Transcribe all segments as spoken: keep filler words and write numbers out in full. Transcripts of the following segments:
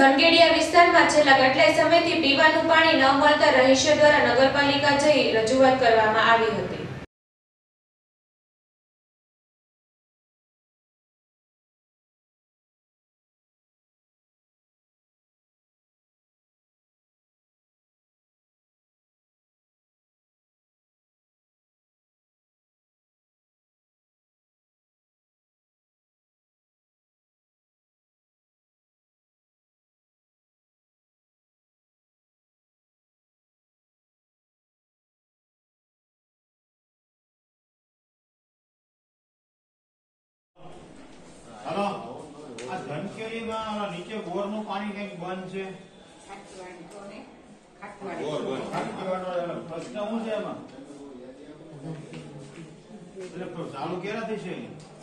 ધનગેડિયા વિસ્તારમાં છેલ્લા કેટલાય સમયથી પીવાનું પાણી ન મળતા રહીશો દ્વારા નગરપાલિકા જઈ રજૂઆત કરવામાં આવી હતી। हेलो आ धनकेली में नीचे बोर નું પાણી કેમ બંધ છે ખાટવાડી કોને ખાટવાડી બોર બોર ખાટવાડો પ્રશ્ન શું છે એમાં એટલે તો ચાલુ કેરાથી છે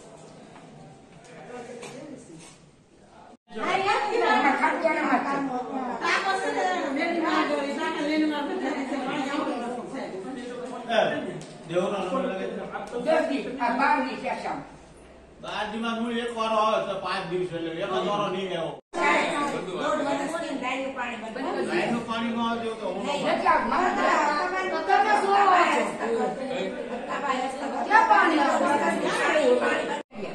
આ યાદ કે ખાટવાડા માં આ પાસે મેરી માં ગોરી ના લેન માં છે પાણી આવું છે દેવનો નંબર લગે છે દર્દી આ બાર ની સેશન બાર દિવસ હું એક વારો આવે તો પાંચ દિવસ એટલે એક વારો નહીં લેવો બધું લાઈન પાણી બંધ લાઈન પાણી માં આવજો તો હું એટલા મારા તમે શું આવે ક્યાં પાણી આવે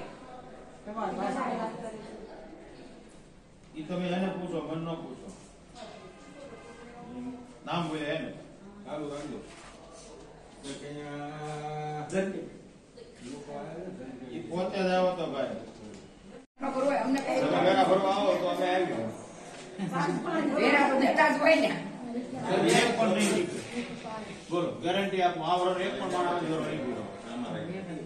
ઈ તમે એને પૂછો મન ન પૂછો નામ બોલે એને ચાલુ રાખજો તો કે જલ્દી ઈ પોતે જ આવો તો ભાઈ કરો અમને કઈ વેરા ભરવા આવો તો અમે આવી વેરા તો દેતા જ હોય ને એક પણ નહીં બોલો ગેરંટી આપો આવરો એક પણ માણસ જોરો નહીં ભરો અમારે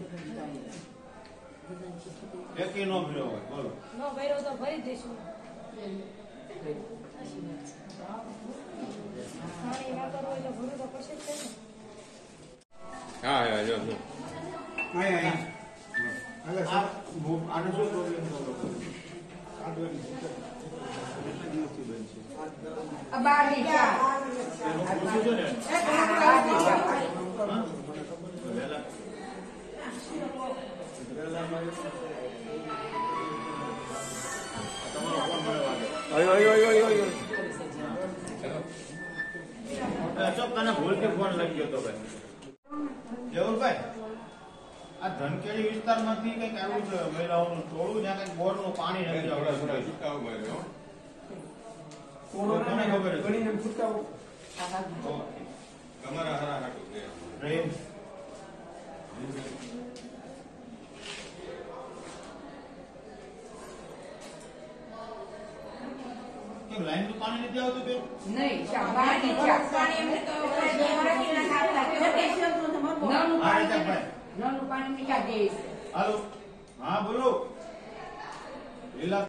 એકી નો ભરો બોલો નો ભરો તો ભરી દેશું પાણી ના કરો એટલે ભરો તો પડશે જ ને હા હા જો જો આય આય હાલે આ આનો શું પ્રોબ્લેમ થયો આડવાની દિવસથી બન છે આ બાર ની ચા એનો પૂછો છો ને વેલા વેલા માં તમારો ફોન મળવા દે આયો આયો આયો આયો ચો તને ભૂલથી ફોન લાગી ગયો તો ભાઈ દેવલભાઈ આ ધનકેલી વિસ્તારમાંથી કઈક આવ્યું છે મહિલાઓનું ટોળું જ્યાં કઈક બોરનું પાણી નથી આવડે છૂટકાવો કર્યો ટોળું મને ખબર છે ગણીને છૂટકાવો તમારા હરા હાટું છે પ્રેમ કેમ લાઈન નું પાણી નથી આવતું બેન નહીં પાણી પાણી એમને તો ના ખાતા નાનું પાણી નાનું પાણી નીચા દે હાલો હા બોલો લીલા